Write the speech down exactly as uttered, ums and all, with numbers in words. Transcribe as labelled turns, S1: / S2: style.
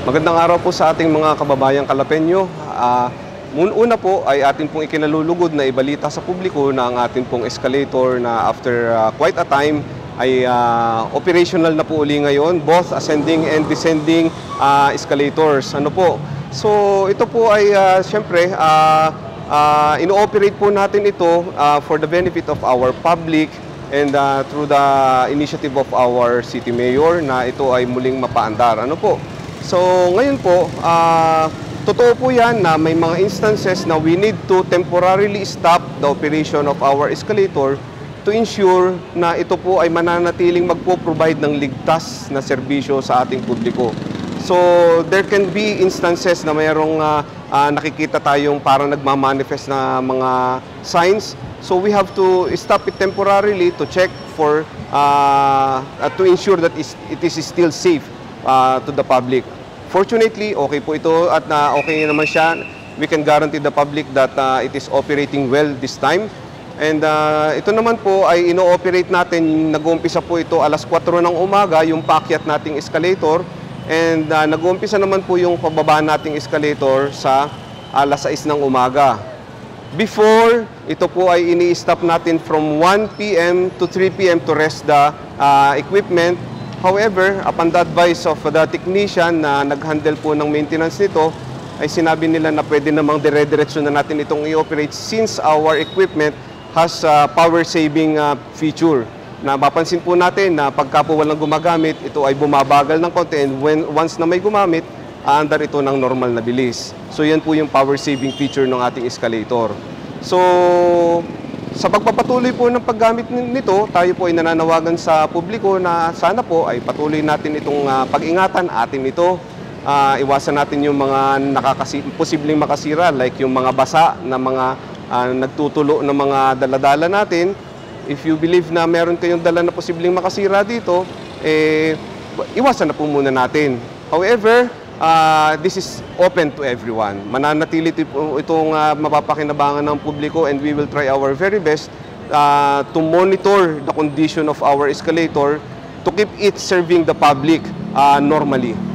S1: Magandang araw po sa ating mga kababayang Kalapeño. Uh, una po ay atin pong ikinalulugod na ibalita sa publiko na ang ating pong escalator na after uh, quite a time ay uh, operational na po uli ngayon, both ascending and descending uh, escalators. Ano po? So ito po ay uh, siyempre uh, uh, ino-operate po natin ito uh, for the benefit of our public and uh, through the initiative of our city mayor na ito ay muling mapaandar. Ano po? So ngayon po, uh, totoo po yan na may mga instances na we need to temporarily stop the operation of our escalator to ensure na ito po ay mananatiling magpo-provide ng ligtas na serbisyo sa ating publiko. So there can be instances na mayroong uh, uh, nakikita tayong parang nagmamanifest na mga signs. So we have to stop it temporarily to check for, uh, uh, to ensure that it is still safe Uh, to the public. Fortunately, okay po ito at na uh, okay naman siya. We can guarantee the public that uh, it is operating well this time. And uh, ito naman po ay ino-operate natin, nag-uumpisa po ito alas kwatro ng umaga, yung paakyat nating escalator. And uh, nag-uumpisa naman po yung pababa nating escalator sa alas sais ng umaga. Before, ito po ay ini-stop natin from one P M to three P M to rest the uh, equipment. However, upon the advice of the technician na nag-handle po ng maintenance nito, ay sinabi nila na pwede namang dire-diretso na natin itong i-operate since our equipment has uh, power-saving uh, feature. Na mapansin po natin na pagka po walang gumagamit, ito ay bumabagal ng konti and when, once na may gumamit, aandar ito ng normal na bilis. So yan po yung power-saving feature ng ating escalator. So sa pagpapatuloy po ng paggamit nito, tayo po ay nananawagan sa publiko na sana po ay patuloy natin itong uh, pag-ingatan atin ito. Uh, iwasan natin yung mga nakakasi posibleng makasira like yung mga basa na mga uh, nagtutulo ng mga daladala natin. If you believe na meron kayong dala na posibleng makasira dito, eh, iwasan na po muna natin. However, Uh, this is open to everyone. Mananatili itong uh, mapapakinabangan ng publiko and we will try our very best uh, to monitor the condition of our escalator to keep it serving the public uh, normally.